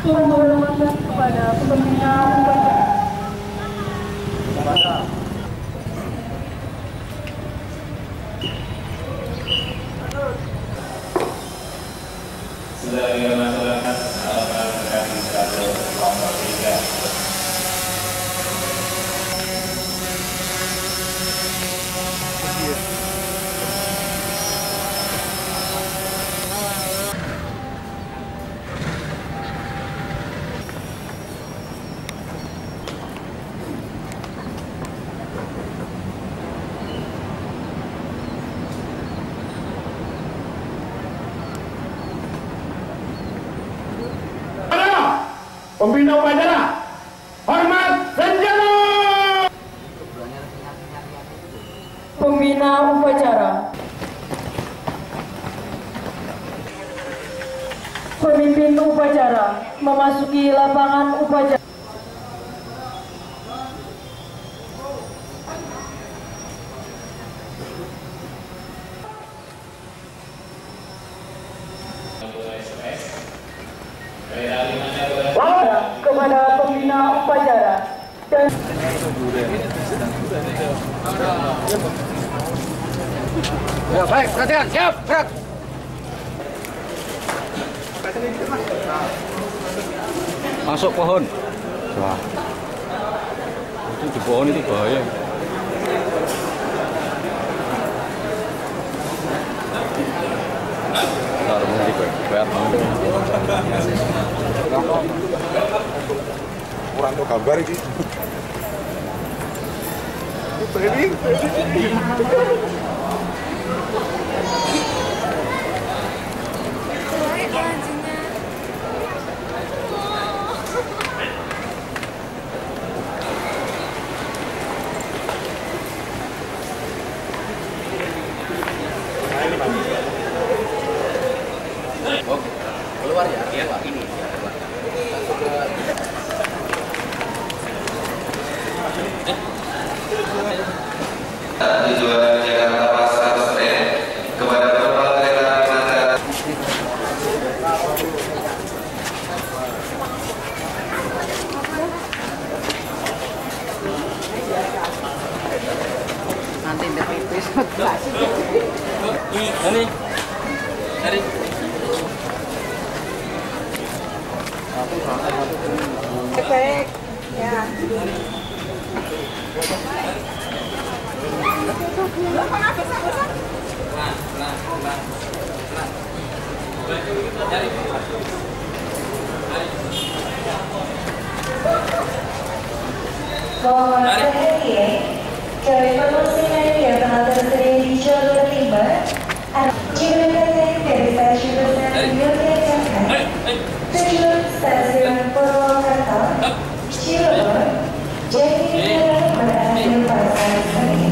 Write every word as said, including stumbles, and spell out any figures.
Penghormatan kepada pembina upacara. Sebagai masyarakat harapan kami satu nomor tiga. Pembina upacara, hormat senjata. Pembina upacara. Pemimpin upacara memasuki lapangan upacara. Kepada pembina upacara dan Ya, baik, perhatikan, siap, gerak. Masuk pohon. Wah. Itu di pohon itu bahaya. Taruh di kayak kurang tuh gambar ini. Training. Oh, keluar ya? Iya, Pak. Ini. Tujuan Jakarta Pasar Senen kepada kapal kereta Mataram. Nanti udah pipis. Ini, dari. baik ya. Selamat pagi, dari penulisan yang telah tersedia di jalur timur, jika dari stasiun besar Yogyakarta, tujuan stasiun Purwokerto, Cirebon, Jatinegara berakhir pasar Senen.